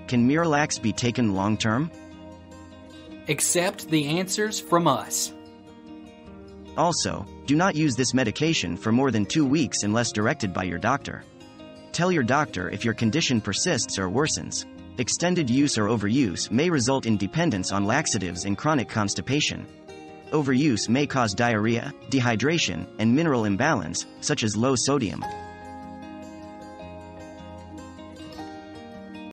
Can MiraLAX be taken long-term? Accept the answers from us. Also, do not use this medication for more than 2 weeks unless directed by your doctor. Tell your doctor if your condition persists or worsens. Extended use or overuse may result in dependence on laxatives and chronic constipation. Overuse may cause diarrhea, dehydration, and mineral imbalance, such as low sodium.